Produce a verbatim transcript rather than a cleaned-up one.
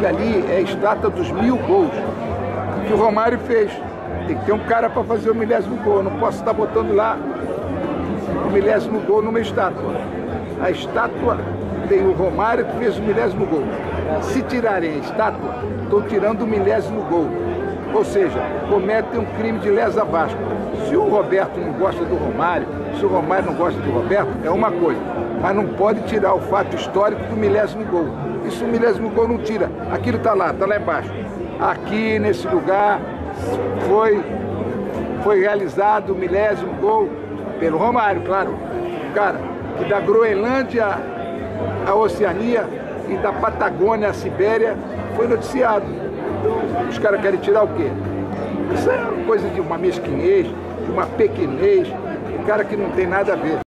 aquilo ali é a estátua dos mil gols que o Romário fez. Tem que ter um cara para fazer o milésimo gol. Eu não posso estar botando lá o milésimo gol numa estátua. A estátua tem o Romário que fez o milésimo gol. Se tirarem a estátua, estão tirando o milésimo gol. Ou seja, cometem um crime de lesa Vasco. Se o Roberto não gosta do Romário, se o Romário não gosta do Roberto, é uma coisa. Mas não pode tirar o fato histórico do milésimo gol. Isso o milésimo gol não tira. Aquilo está lá, está lá embaixo. Aqui, nesse lugar, foi, foi realizado o milésimo gol pelo Romário, claro. Cara, que da Groenlândia à Oceania e da Patagônia à Sibéria foi noticiado. Os caras querem tirar o quê? Isso é coisa de uma mesquinhez, de uma pequenez, um cara que não tem nada a ver.